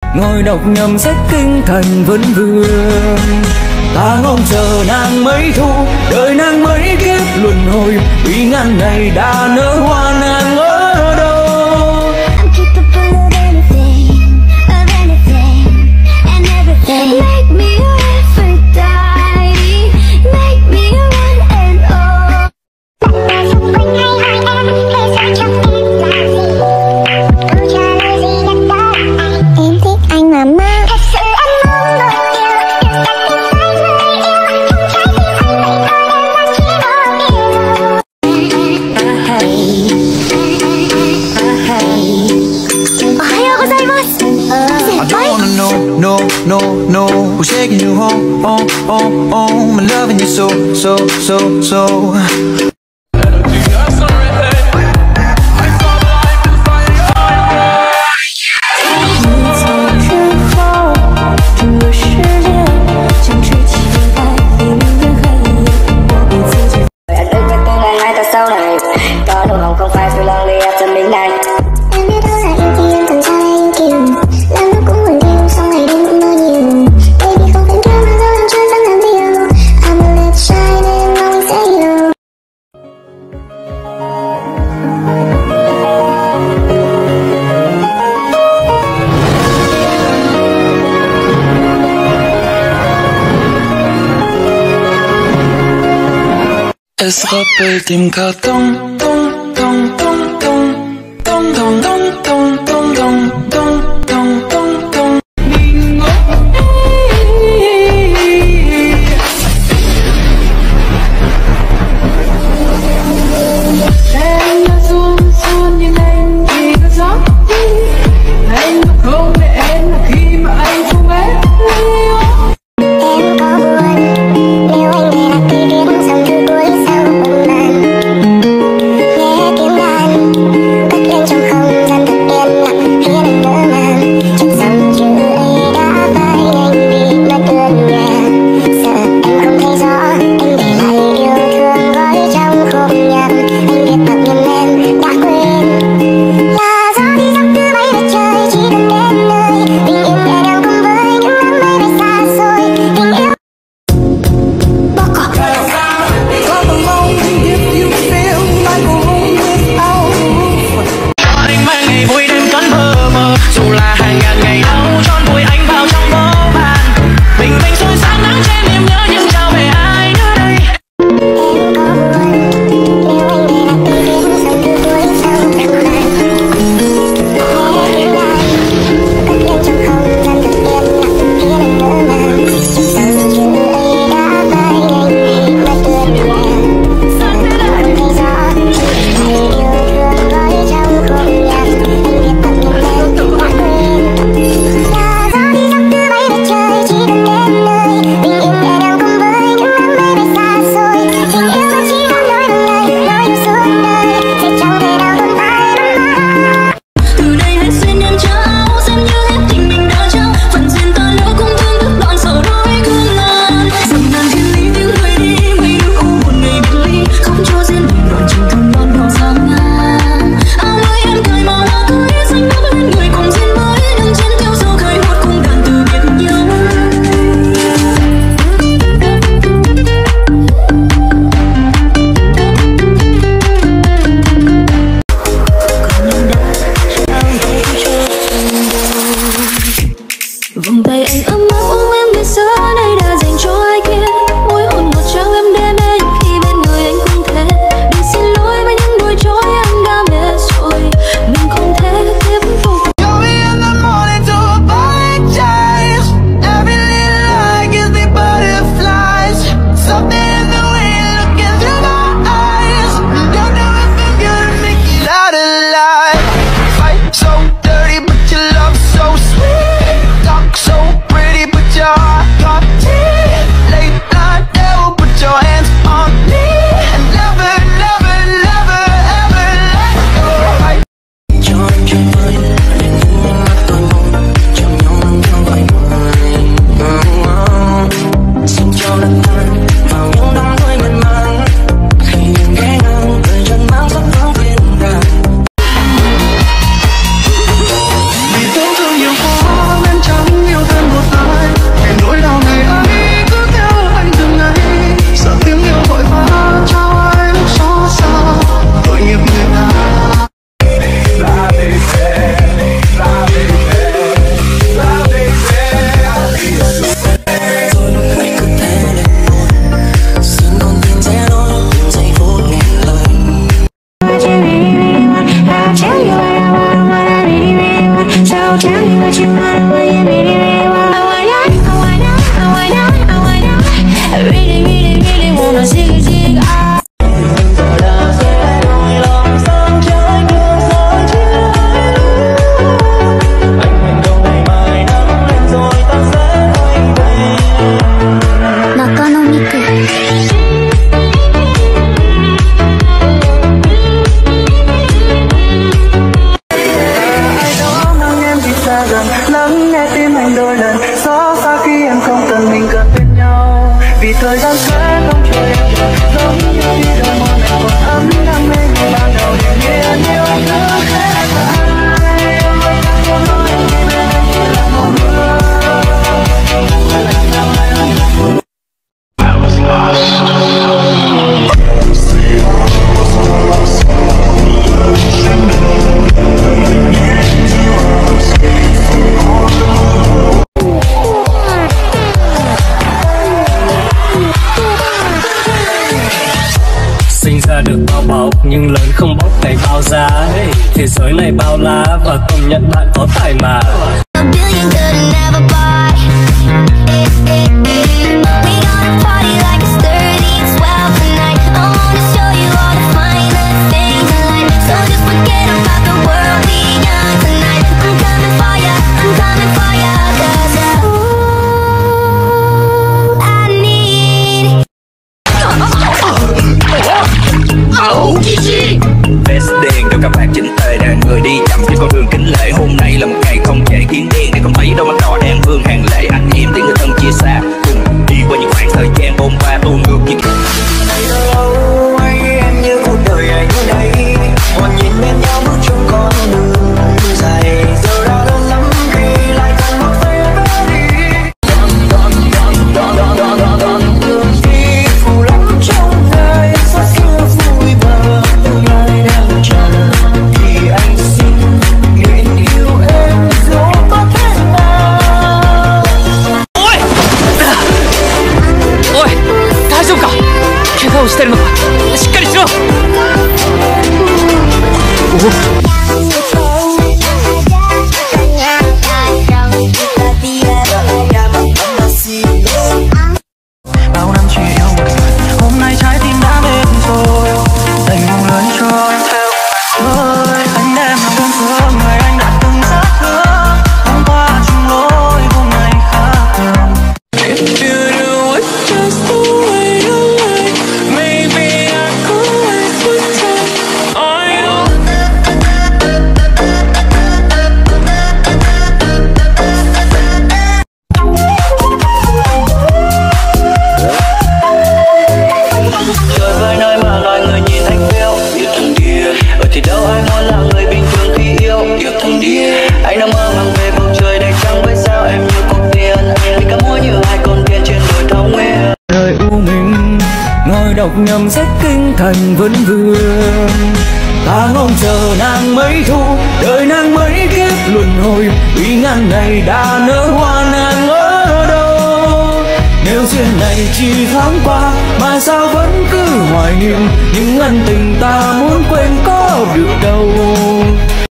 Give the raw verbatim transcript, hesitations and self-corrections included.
ngồi đọc nhầm sách kinh thành vẫn vương. Ta ngóng chờ nàng mấy thu, đợi nàng mấy kiếp luân hồi, vì ngàn ngày đã nở hoa nàng ở đâu. Make me your Aphrodite, make me your one and all. Em thích anh mà má. Thật sự anh muốn một điều, được tất nhiên với người yêu. Trong trái tim anh vậy tôi đang chỉ có điều. Ohayou gozaimasu. I don't wanna know, no, no, no, who's taking you home, home, home, home, and loving you so, so, so, so. Escapé tìm cả tông tông tông tông tông tông tông tông tông tông tông tông tông tông tông mình ngốc. Em là xuân xuân nhưng anh thì có gió đi, anh mà không để em là khi mà anh không biết. Em có buồn nếu anh nghe là tiếng tiếng dòng thư cuối sau bừng màn, nghe tiếng đàn cất lên trong không gian thật yên lặng khiến anh ngỡ ngàng. Trong dòng chữ ấy đã phai nhanh đi mất cơn nhà, sợ em không thấy rõ anh để lại yêu thương gói trong khúc nhạc. Anh biết thật nhưng em đã quên là gió đi dọc cứ bay về trời, chỉ cần đến nơi tình yêu nhẹ nhàng cùng với những đám mây bay xa xôi. Tình yêu Anh mang ngày vui đêm toán mơ mơ, dù là hàng ngàn ngày đau tròn vùi anh vào trong bóng bàn. Bình minh xuôi sáng nắng trên niềm nhớ nhưng trao về ai nữa đây. em có buồn nếu anh nghe là tiếng tiếng dòng thư cuối sau bừng màn, nghe tiếng đàn cất lên trong không gian thật yên lặng khiến anh ngỡ ngàng. Trong dòng chữ ấy đã phai nhanh đi mất cơn nhà, sợ em không thấy rõ anh để lại yêu thương gói trong khúc nhạc. Anh biết thật nhưng em đã quên là gió đi dọc cứ bay về trời, chỉ cần đến nơi tình yêu nhẹ nhàng cùng với những đám mây bay xa xôi. Tình yêu vẫn chỉ có nói bằng lời, nói yêu suốt đời sẽ chẳng thể nào tồn tại mãi mãi. Từ đây hãy xuyên nhân trao xem như hết tình mình đã trao, phần duyên ta lỡ cũng thương bước đoạn sau đôi cơn ngàn. Dòng ngàn thiên lý tiếng người đi, mấy đứa khô một ngày biệt ly, không cho duyên mình đoạn trường thơm non đỏ sang ngang. Áo mới em cởi màu hoa cưới xanh đắp lên người cùng duyên mới, đừng trên theo dấu khơi một cung đàn từ biệt nhau. Vòng tay anh ấm áp ôm em ngày xưa nay đã dành cho ai kia, môi hôn ngọt trao em đêm mê khi bên người anh không thể. Đừng xin lỗi với những đôi chối anh đã mệt rồi, mình không thể tiếp tục. Call me in the morning to apologize. Every little lie gives me butterflies. Something in the way you're looking through my eyes. Don't know if I'm gonna make it out alive. Fight so dirty, but your love so sweet. Talk so pretty, Lắng nghe tim anh đôi lần xót xa khi em không cần mình gần bên nhau, vì thời gian sẽ không chờ em được giống như khi đôi môi này còn ấm đam mê như ban đầu điềm nhiên yêu anh nữa khẽ tay em vẫn đang muốn nói em khi bên anh chỉ là màu mưa. I was lost. Sinh ra được bao bọc nhưng lớn không bóc tay bao giá. Thế giới này bao la và công nhận bạn có tài mà. Best đèn cho các bạn chính tề đàn người đi chậm trên con đường kính lệ. Hôm nay là một ngày không dễ kiến đen để không thấy đâu mắt đỏ đèn hương hàng lệ. Anh em tiếng người thân chia xa cùng đi qua những khoảng thời gian bôn ba tua ngược những ngày lâu anh em như cuộc đời anh đây còn nhìn bên nhau bước trong con đường dài giờ đã lâu lắm khi lại cùng một tay đi đón đón đón đón đón đón đón đường đi phù lắm trong ngày xót xưa vui bờ tương lai đang chờ thì anh xin nguyện yêu em dù có thế nào. おいおい大丈夫か怪我をしてるのかしっかりしろ。 Bao năm chỉ yêu một người, hôm nay trái tim đã mệt rồi, đành buông lơi cho em theo ơi. Anh đem lòng đơn phương người anh đã từng rất thương, hôm qua chung lối hôm nay khác thường. If you do it just the way you like, maybe I could wait with time. I know. Trời vơi nơi mà loài người nhìn anh yêu yêu thằng điên, ở thì đâu ai muốn là người bình thường khi yêu yêu thằng điên. Anh đang mơ màng về bầu trời đầy trăng với sao em như con tiên, vì cả múa như hai con tiên trên đồi thảo nguyên. Đời u mình ngồi đọc nhầm sách kinh thành vẫn vương, ta ngóng chờ nàng mấy thu đời nàng mấy kiếp luân hồi, vì ngàn ngày đã nở hoa nàng ở đâu. Nếu duyên này chỉ thoáng qua mà sao vẫn cứ hoài niệm những ân tình ta muốn quên có được đâu.